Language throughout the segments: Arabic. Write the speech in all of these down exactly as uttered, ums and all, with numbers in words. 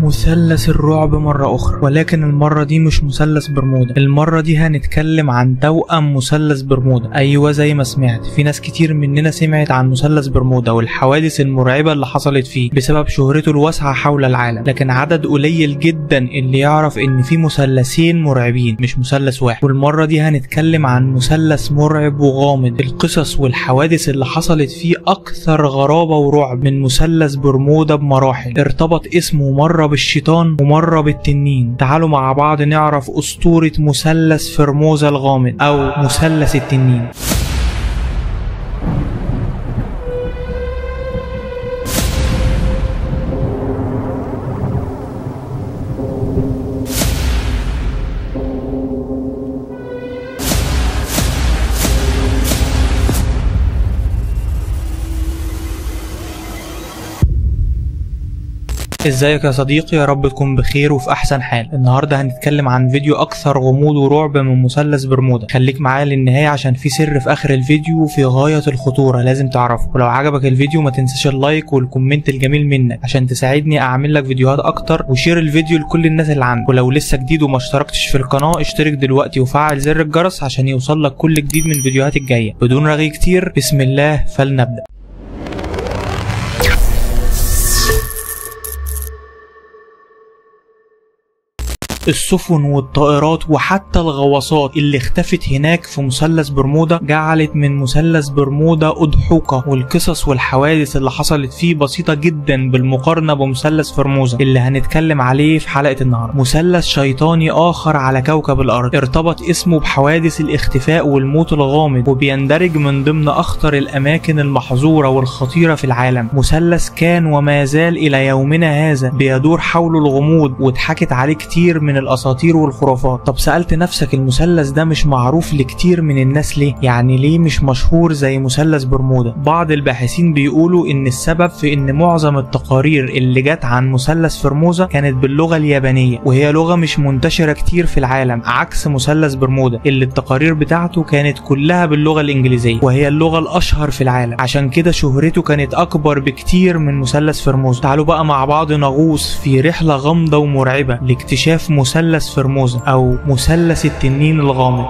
مثلث الرعب مرة أخرى، ولكن المرة دي مش مثلث برمودا. المرة دي هنتكلم عن توأم مثلث برمودا. أيوة زي ما سمعت، في ناس كتير مننا سمعت عن مثلث برمودا والحوادث المرعبة اللي حصلت فيه بسبب شهرته الواسعة حول العالم، لكن عدد قليل جدا اللي يعرف إن في مثلثين مرعبين مش مثلث واحد. والمرة دي هنتكلم عن مثلث مرعب وغامض، القصص والحوادث اللي حصلت فيه أكثر غرابة ورعب من مثلث برمودا بمراحل. ارتبط اسمه مرة بالشيطان ومرة بالتنين. تعالوا مع بعض نعرف أسطورة مثلث فرموزا الغامض أو مثلث التنين. ازيك يا صديقي، يا رب تكون بخير وفي احسن حال. النهارده هنتكلم عن فيديو اكثر غموض ورعب من مثلث برمودا. خليك معايا للنهايه عشان في سر في اخر الفيديو في غايه الخطوره لازم تعرفه. ولو عجبك الفيديو ما تنساش اللايك والكومنت الجميل منك عشان تساعدني اعمل لك فيديوهات اكتر، وشير الفيديو لكل الناس اللي عندك. ولو لسه جديد وما اشتركتش في القناه اشترك دلوقتي وفعل زر الجرس عشان يوصل لك كل جديد من الفيديوهات الجايه. بدون رغي كتير، بسم الله فلنبدا. السفن والطائرات وحتى الغواصات اللي اختفت هناك في مثلث برمودا جعلت من مثلث برمودا أضحوكة، والقصص والحوادث اللي حصلت فيه بسيطة جدا بالمقارنة بمثلث فرموزا اللي هنتكلم عليه في حلقة النهاردة. مثلث شيطاني آخر على كوكب الأرض ارتبط اسمه بحوادث الاختفاء والموت الغامض، وبيندرج من ضمن أخطر الأماكن المحظورة والخطيرة في العالم. مثلث كان وما زال إلى يومنا هذا بيدور حوله الغموض واتحكت عليه كتير من من الاساطير والخرافات. طب سألت نفسك المثلث ده مش معروف لكتير من الناس ليه؟ يعني ليه مش مشهور زي مثلث برمودا؟ بعض الباحثين بيقولوا ان السبب في ان معظم التقارير اللي جت عن مثلث فرموزا كانت باللغة اليابانية، وهي لغة مش منتشرة كتير في العالم عكس مثلث برمودا اللي التقارير بتاعته كانت كلها باللغة الانجليزية وهي اللغة الاشهر في العالم. عشان كده شهرته كانت اكبر بكتير من مثلث فرموزا. تعالوا بقى مع بعض نغوص في رحلة غامضة ومرعبة لاكتشاف مثلث فرموزا أو مثلث التنين الغامض.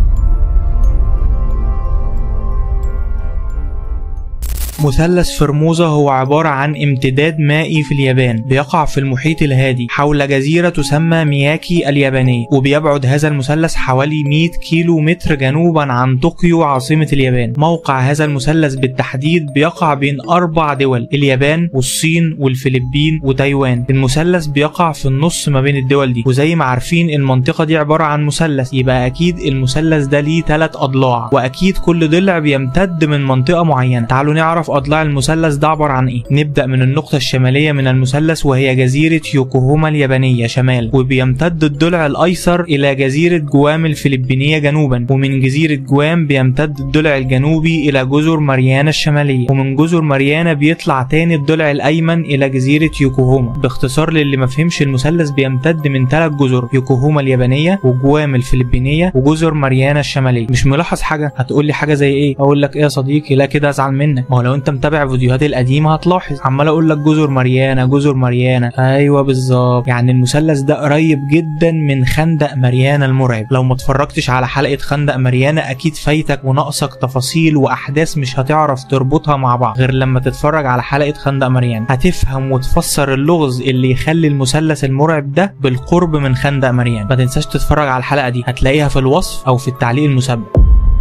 مثلث فرموزا هو عبارة عن امتداد مائي في اليابان بيقع في المحيط الهادي حول جزيرة تسمى مياكي اليابانية، وبيبعد هذا المثلث حوالي مئة كيلو متر جنوبا عن طوكيو عاصمة اليابان. موقع هذا المثلث بالتحديد بيقع بين أربع دول، اليابان والصين والفلبين وتايوان. المثلث بيقع في النص ما بين الدول دي، وزي ما عارفين المنطقة دي عبارة عن مثلث، يبقى أكيد المثلث ده ليه ثلاث أضلاع، وأكيد كل ضلع بيمتد من منطقة معينة. تعالوا نعرف أضلاع المثلث ده عبارة عن إيه. نبدأ من النقطة الشمالية من المثلث وهي جزيرة يوكوهاما اليابانية شمال، وبيمتد الضلع الأيسر إلى جزيرة جوام الفلبينية جنوبا، ومن جزيرة جوام بيمتد الضلع الجنوبي إلى جزر ماريانا الشمالية، ومن جزر ماريانا بيطلع تاني الضلع الأيمن إلى جزيرة يوكوهاما. باختصار للي ما فهمش، المثلث بيمتد من ثلاث جزر، يوكوهاما اليابانية وجوام الفلبينية وجزر ماريانا الشمالية. مش ملاحظ حاجة؟ هتقول لي حاجة زي إيه؟ أقول لك إيه يا صديقي؟ لا كده أزعل منك. ما هو لو انت متابع فيديوهاتي القديمه هتلاحظ عمال اقول لك جزر ماريانا جزر ماريانا. ايوه بالظبط، يعني المثلث ده قريب جدا من خندق ماريانا المرعب. لو ما اتفرجتش على حلقه خندق ماريانا اكيد فايتك وناقصك تفاصيل واحداث مش هتعرف تربطها مع بعض غير لما تتفرج على حلقه خندق ماريانا. هتفهم وتفسر اللغز اللي يخلي المثلث المرعب ده بالقرب من خندق ماريانا. ما تنساش تتفرج على الحلقه دي، هتلاقيها في الوصف او في التعليق المسبق.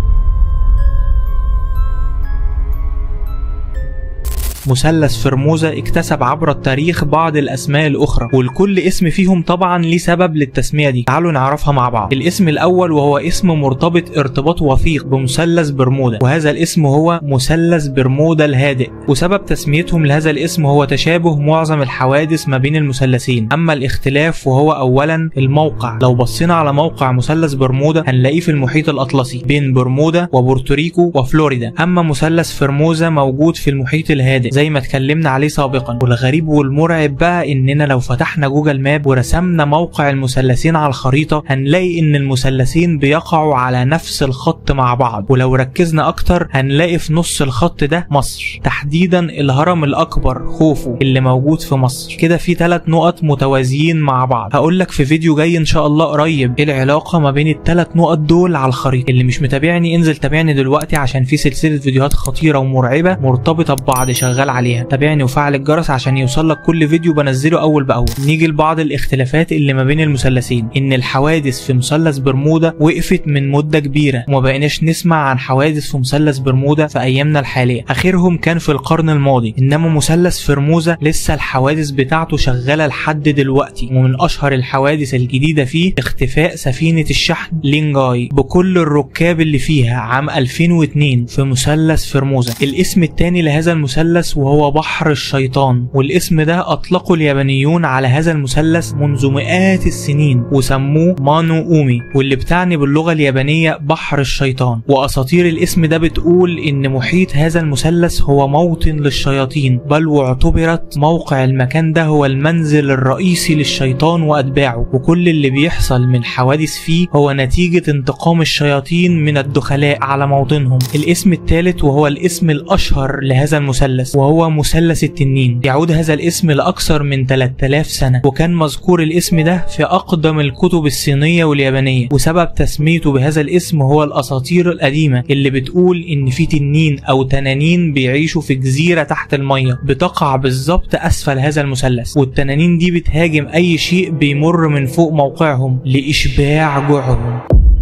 مثلث فرموزا اكتسب عبر التاريخ بعض الاسماء الاخرى، والكل اسم فيهم طبعا ليه سبب للتسميه دي. تعالوا نعرفها مع بعض. الاسم الاول وهو اسم مرتبط ارتباط وثيق بمثلث برمودا، وهذا الاسم هو مثلث برمودا الهادئ، وسبب تسميتهم لهذا الاسم هو تشابه معظم الحوادث ما بين المثلثين. اما الاختلاف وهو اولا الموقع. لو بصينا على موقع مثلث برمودا هنلاقيه في المحيط الاطلسي بين برمودا وبورتوريكو وفلوريدا، اما مثلث فرموزا موجود في المحيط الهادئ زي ما اتكلمنا عليه سابقا. والغريب والمرعب بقى اننا لو فتحنا جوجل ماب ورسمنا موقع المثلثين على الخريطة هنلاقي ان المثلثين بيقعوا على نفس الخط مع بعض، ولو ركزنا اكتر هنلاقي في نص الخط ده مصر، تحديدا الهرم الاكبر خوفو اللي موجود في مصر. كده في ثلاث نقط متوازيين مع بعض. هقول لك في فيديو جاي ان شاء الله قريب ايه العلاقة ما بين الثلاث نقط دول على الخريطة. اللي مش متابعني انزل تابعني دلوقتي عشان في سلسلة فيديوهات خطيرة ومرعبة مرتبطة ببعض شغال عليها. تابعني وفعل الجرس عشان يوصلك كل فيديو بنزله اول باول. نيجي لبعض الاختلافات اللي ما بين المثلثين. ان الحوادث في مثلث برمودا وقفت من مدة كبيرة وما بقيناش نسمع عن حوادث في مثلث برمودا في ايامنا الحالية، اخرهم كان في القرن الماضي. انما مثلث فرموزة لسه الحوادث بتاعته شغالة لحد دلوقتي، ومن اشهر الحوادث الجديدة فيه اختفاء سفينة الشحن لينجاي بكل الركاب اللي فيها عام ألفين واثنين في مثلث فرموزة. الاسم الثاني لهذا المثلث وهو بحر الشيطان، والاسم ده اطلقه اليابانيون على هذا المثلث منذ مئات السنين وسموه مانو اومي، واللي بتعني باللغة اليابانية بحر الشيطان. واساطير الاسم ده بتقول ان محيط هذا المثلث هو موطن للشياطين، بل واعتبرت موقع المكان ده هو المنزل الرئيسي للشيطان واتباعه، وكل اللي بيحصل من حوادث فيه هو نتيجة انتقام الشياطين من الدخلاء على موطنهم. الاسم الثالث وهو الاسم الاشهر لهذا المثلث وهو مثلث التنين. يعود هذا الاسم لاكثر من ثلاثة آلاف سنة، وكان مذكور الاسم ده في اقدم الكتب الصينية واليابانية، وسبب تسميته بهذا الاسم هو الاساطير القديمة اللي بتقول ان في تنين او تنانين بيعيشوا في جزيرة تحت المية بتقع بالظبط اسفل هذا المثلث، والتنانين دي بتهاجم اي شيء بيمر من فوق موقعهم لاشباع جوعهم.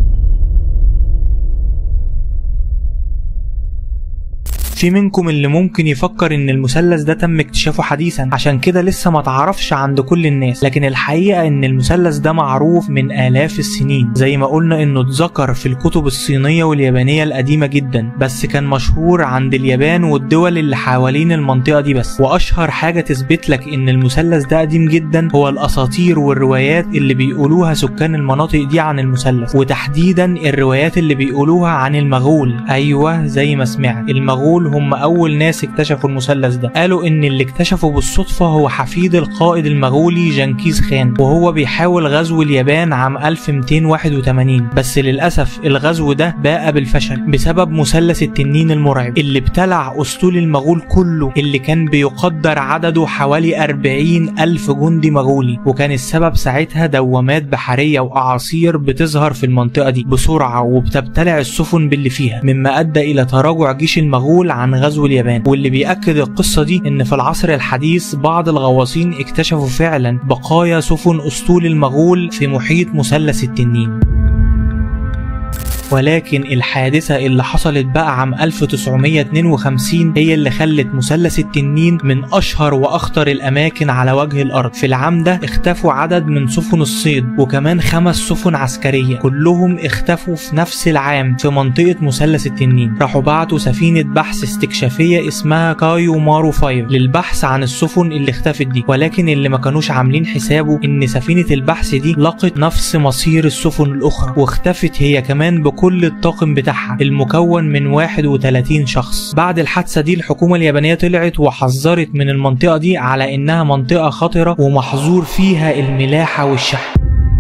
في منكم اللي ممكن يفكر ان المثلث ده تم اكتشافه حديثا عشان كده لسه ما تعرفش عند كل الناس، لكن الحقيقة ان المثلث ده معروف من آلاف السنين، زي ما قلنا انه اتذكر في الكتب الصينية واليابانية القديمة جدا، بس كان مشهور عند اليابان والدول اللي حوالين المنطقة دي بس. واشهر حاجة تثبت لك ان المثلث ده قديم جدا هو الاساطير والروايات اللي بيقولوها سكان المناطق دي عن المثلث، وتحديدا الروايات اللي بيقولوها عن المغول. ايوه زي ما سمعت، المغول هم اول ناس اكتشفوا المثلث ده. قالوا ان اللي اكتشفه بالصدفة هو حفيد القائد المغولي جنكيز خان، وهو بيحاول غزو اليابان عام ألف ومئتين وواحد وثمانين، بس للأسف الغزو ده باء بالفشل بسبب مثلث التنين المرعب اللي ابتلع اسطول المغول كله، اللي كان بيقدر عدده حوالي أربعين ألف جندي مغولي. وكان السبب ساعتها دوامات بحرية وأعاصير بتظهر في المنطقة دي بسرعة وبتبتلع السفن باللي فيها، مما أدى إلى تراجع جيش المغول عن غزو اليابان. واللي بيأكد القصة دي ان في العصر الحديث بعض الغواصين اكتشفوا فعلا بقايا سفن اسطول المغول في محيط مثلث التنين. ولكن الحادثة اللي حصلت بقى عام ألف وتسعمئة واثنين وخمسين هي اللي خلت مثلث التنين من أشهر وأخطر الأماكن على وجه الأرض. في العام ده اختفوا عدد من سفن الصيد وكمان خمس سفن عسكرية، كلهم اختفوا في نفس العام في منطقة مثلث التنين. راحوا بعتوا سفينة بحث استكشافية اسمها كايو مارو خمسة للبحث عن السفن اللي اختفت دي، ولكن اللي ما كانوش عاملين حسابه ان سفينة البحث دي لقت نفس مصير السفن الأخرى واختفت هي كمان بكل كل الطاقم بتاعها المكون من واحد وثلاثين شخص. بعد الحادثة دي الحكومة اليابانية طلعت وحذرت من المنطقة دي على انها منطقة خطرة ومحظور فيها الملاحة والشحن.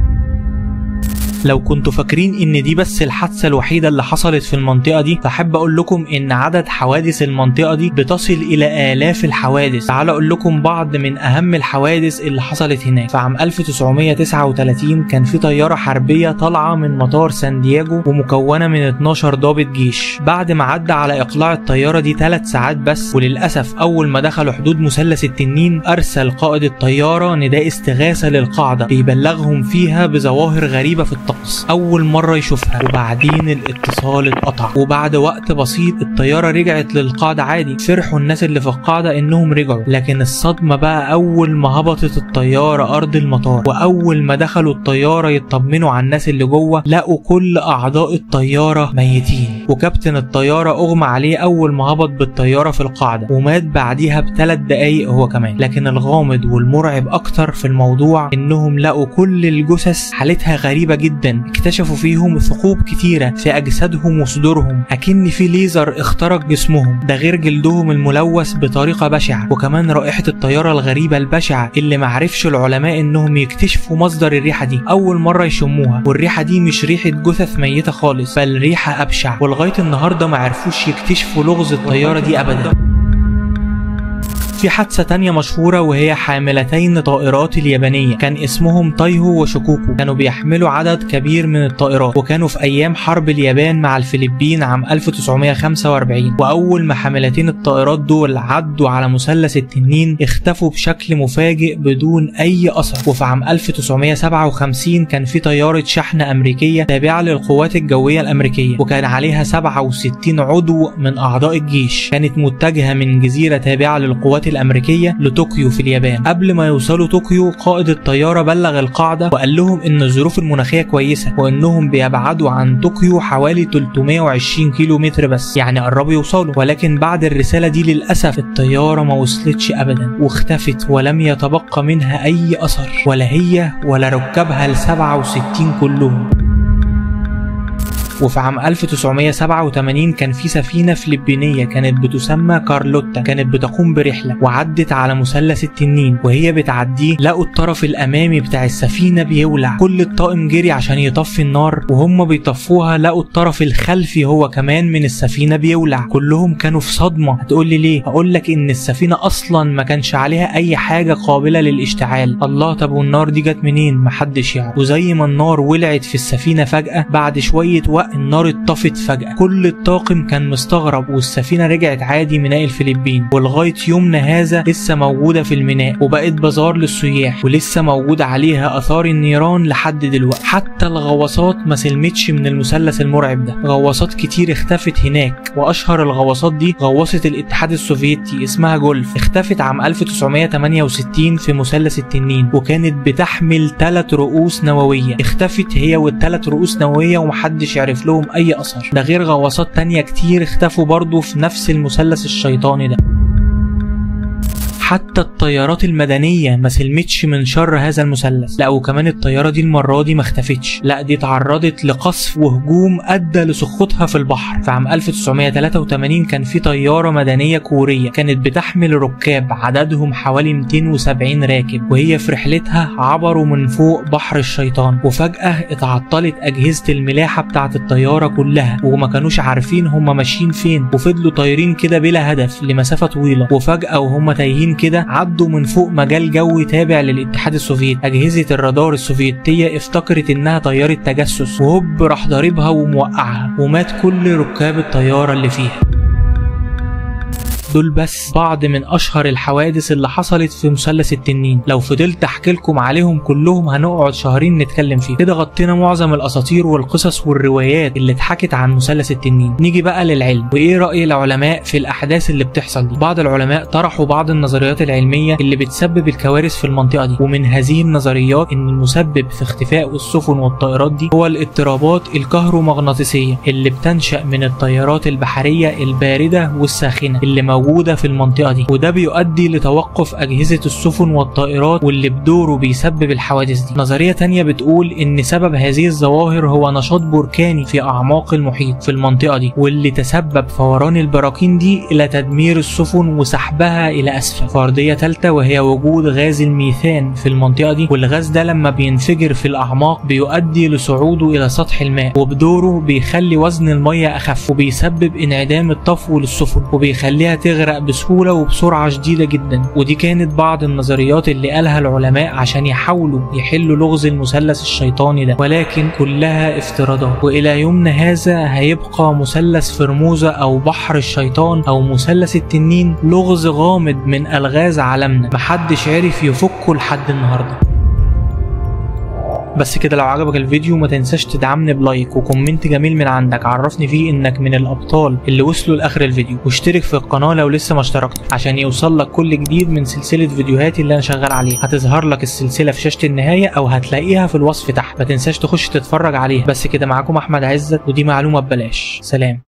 لو كنتوا فاكرين ان دي بس الحادثة الوحيدة اللي حصلت في المنطقة دي، فحب اقول لكم ان عدد حوادث المنطقة دي بتصل الى الاف الحوادث. تعال اقول لكم بعض من اهم الحوادث اللي حصلت هناك. في عام ألف وتسعمئة وتسعة وثلاثين كان في طيارة حربية طالعة من مطار سان دييغو ومكونة من اتناشر ضابط جيش. بعد ما عدى على اقلاع الطيارة دي ثلاث ساعات بس، وللاسف اول ما دخلوا حدود مثلث التنين ارسل قائد الطيارة نداء استغاثة للقاعدة بيبلغهم فيها بظواهر غريبة في الطقس اول مرة يشوفها، وبعدين الاتصال اتقطع. وبعد وقت بسيط الطيارة رجعت للقاعدة عادي. فرحوا الناس اللي في القاعدة انهم رجعوا، لكن الصدمة بقى اول ما هبطت الطيارة ارض المطار واول ما دخلوا الطيارة يطمنوا على الناس اللي جوه، لقوا كل اعضاء الطيارة ميتين، وكابتن الطيارة اغمى عليه اول ما هبط بالطيارة في القاعدة ومات بعديها بثلاث دقايق هو كمان. لكن الغامض والمرعب اكتر في الموضوع انهم لقوا كل الجثث حالتها غريبة جدا جدا، اكتشفوا فيهم ثقوب كتيرة في أجسادهم وصدورهم أكن في ليزر اخترق جسمهم، ده غير جلدهم الملوث بطريقة بشعة، وكمان رائحة الطيارة الغريبة البشعة اللي معرفش العلماء إنهم يكتشفوا مصدر الريحة دي، أول مرة يشموها، والريحة دي مش ريحة جثث ميتة خالص بل ريحة أبشع، ولغاية النهاردة معرفوش يكتشفوا لغز الطيارة دي أبدا. في حادثة تانية مشهورة وهي حاملتين طائرات اليابانية كان اسمهم تايهو وشوكوكو، كانوا بيحملوا عدد كبير من الطائرات، وكانوا في أيام حرب اليابان مع الفلبين عام ألف وتسعمائة وخمسة وأربعين، وأول ما حاملتين الطائرات دول عدوا على مثلث التنين اختفوا بشكل مفاجئ بدون أي أثر. وفي عام ألف وتسعمائة وسبعة وخمسين كان في طيارة شحن أمريكية تابعة للقوات الجوية الأمريكية، وكان عليها سبعة وستين عضو من أعضاء الجيش، كانت متجهة من جزيرة تابعة للقوات الأمريكية لطوكيو في اليابان. قبل ما يوصلوا طوكيو قائد الطيارة بلغ القاعدة وقال لهم إن الظروف المناخية كويسة وإنهم بيبعدوا عن طوكيو حوالي ثلاثمائة وعشرين كيلو متر بس، يعني قربوا يوصلوا. ولكن بعد الرسالة دي للأسف الطيارة ما وصلتش أبدا واختفت ولم يتبقى منها أي أثر، ولا هي ولا ركابها السبعة وستين كلهم. وفي عام ألف وتسعمائة وسبعة وثمانين كان في سفينة فلبينية كانت بتسمى كارلوتا، كانت بتقوم برحلة وعدت على مثلث التنين، وهي بتعديه لقوا الطرف الأمامي بتاع السفينة بيولع، كل الطاقم جري عشان يطفي النار، وهم بيطفوها لقوا الطرف الخلفي هو كمان من السفينة بيولع، كلهم كانوا في صدمة. هتقولي ليه؟ هقولك إن السفينة أصلا ما كانش عليها أي حاجة قابلة للاشتعال. الله، طب والنار دي جت منين؟ محدش يعرف. وزي ما النار ولعت في السفينة فجأة بعد شوية وقت النار اتطفت فجأة، كل الطاقم كان مستغرب، والسفينة رجعت عادي ميناء الفلبين، ولغاية يومنا هذا لسه موجودة في الميناء وبقت بازار للسياح، ولسه موجود عليها آثار النيران لحد دلوقتي. حتى الغواصات ما سلمتش من المثلث المرعب ده، غواصات كتير اختفت هناك، وأشهر الغواصات دي غواصة الاتحاد السوفيتي اسمها جولف، اختفت عام ألف وتسعمائة وثمانية وستين في مثلث التنين، وكانت بتحمل ثلاث رؤوس نووية، اختفت هي والثلاث رؤوس نووية ومحدش يعرف لهم اي اثر، ده غير غواصات تانية كتير اختفوا برضو في نفس المثلث الشيطاني ده. حتى الطيارات المدنية ما سلمتش من شر هذا المثلث، لا وكمان الطيارة دي المرة دي ما اختفتش، لا دي تعرضت لقصف وهجوم ادى لسقوطها في البحر. في عام ألف وتسعمائة وثلاثة وثمانين كان في طيارة مدنية كورية كانت بتحمل ركاب عددهم حوالي مئتين وسبعين راكب، وهي في رحلتها عبروا من فوق بحر الشيطان، وفجأة اتعطلت أجهزة الملاحة بتاعة الطيارة كلها، وما كانوش عارفين هم ماشيين فين، وفضلوا طايرين كده بلا هدف لمسافة طويلة، وفجأة وهم تايهين كده عدوا من فوق مجال جوي تابع للاتحاد السوفيتي. أجهزة الرادار السوفيتية افتكرت إنها طيارة تجسس، وهوب راح ضاربها وموقعها، ومات كل ركاب الطيارة اللي فيها. دول بس بعض من اشهر الحوادث اللي حصلت في مثلث التنين، لو فضلت احكي لكم عليهم كلهم هنقعد شهرين نتكلم فيه. كده غطينا معظم الاساطير والقصص والروايات اللي اتحكت عن مثلث التنين. نيجي بقى للعلم، وايه راي العلماء في الاحداث اللي بتحصل دي. بعض العلماء طرحوا بعض النظريات العلميه اللي بتسبب الكوارث في المنطقه دي، ومن هذه النظريات ان المسبب في اختفاء السفن والطائرات دي هو الاضطرابات الكهرومغناطيسيه اللي بتنشا من التيارات البحريه البارده والساخنه اللي موجوده موجودة في المنطقة دي، وده بيؤدي لتوقف أجهزة السفن والطائرات واللي بدوره بيسبب الحوادث دي. نظرية تانية بتقول إن سبب هذه الظواهر هو نشاط بركاني في أعماق المحيط في المنطقة دي، واللي تسبب فوران البراكين دي إلى تدمير السفن وسحبها إلى أسفل. فرضية ثالثة وهي وجود غاز الميثان في المنطقة دي، والغاز ده لما بينفجر في الأعماق بيؤدي لصعوده إلى سطح الماء، وبدوره بيخلي وزن المية أخف، وبيسبب انعدام الطفو للسفن، وبيخليها تغرق بسهولة وبسرعة شديدة جدا. ودي كانت بعض النظريات اللي قالها العلماء عشان يحاولوا يحلوا لغز المثلث الشيطاني ده، ولكن كلها افتراضات. وإلى يومنا هذا هيبقى مثلث فرموزة أو بحر الشيطان أو مثلث التنين لغز غامض من ألغاز عالمنا محدش عرف يفكه لحد النهارده. بس كده، لو عجبك الفيديو ما تنساش تدعمني بلايك وكومنت جميل من عندك عرفني فيه انك من الابطال اللي وصلوا لاخر الفيديو، واشترك في القناه لو لسه ما اشتركتش عشان يوصل لك كل جديد من سلسله فيديوهاتي اللي انا شغال عليها. هتظهر لك السلسله في شاشه النهايه او هتلاقيها في الوصف تحت، ما تنساش تخش تتفرج عليها. بس كده، معاكم احمد عزت، ودي معلومه ببلاش. سلام.